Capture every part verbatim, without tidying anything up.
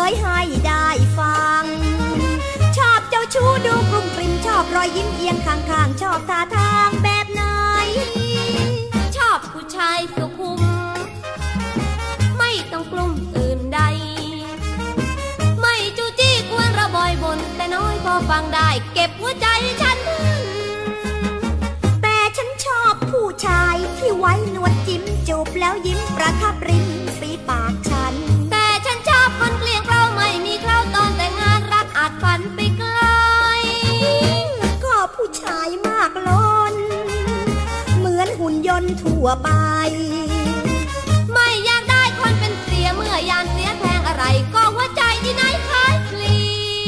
ยให้ได้ฟังชอบเจ้าชู้ดูกลุ่มกลิ่มชอบรอยยิ้มเอียงข้างๆชอบท่าทางแบบไหนชอบผู้ชายสุขุมไม่ต้องกลุ่มอื่นใดไม่จู้จี้กวนระบอยบนแต่น้อยพอฟังได้เก็บหัวใจฉันแต่ฉันชอบผู้ชายที่ไว้หนวดจิ้มจูบแล้วยิ้มประทับริมฝีปากฉันแต่ฉันชอบคนเกลียงเราไม่มีเคราตอนแต่งงานรักอาจฝันไปไกลก็ผู้ชายมากล้นเหมือนหุ่นยนต์ทั่วไปไม่อยากได้คนเป็นเสียเมื่อยามเสียแทงอะไรก็หัวใจที่ไหนคล้ายคลี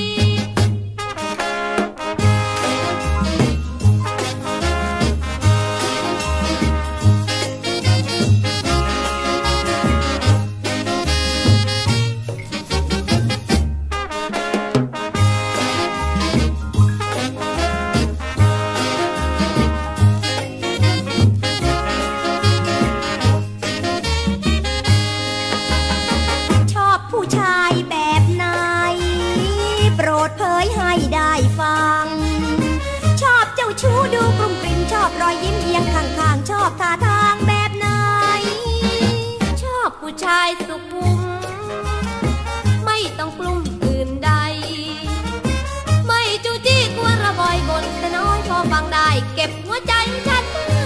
ชู้ดูกลุ่มกลิ่มชอบรอยยิ้มเอียงข้างๆชอบท่าทางแบบไหนชอบผู้ชายสุขุมไม่ต้องกลุ่มอื่นใดไม่จู้จี้กวนระบอยบนแต่น้อยพอฟังได้เก็บหัวใจฉัน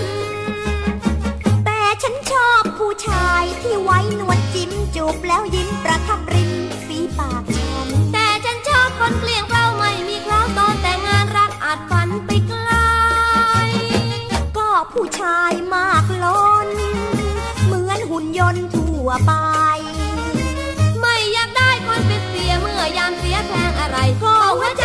แต่ฉันชอบผู้ชายที่ไว้หนวดจิ้มจูบแล้วยิ้มประทับริมฝีปากฉันแต่ฉันชอบคนเกลียงเราไม่มีเคราตอนแต่งงานรักอาจฝันไปไกลผู้ชายมากล้นเหมือนหุ่นยนต์ทั่วไปไม่อยากได้คนเป็นเสียเมื่อยามเสียแทงอะไรก็หัวใจ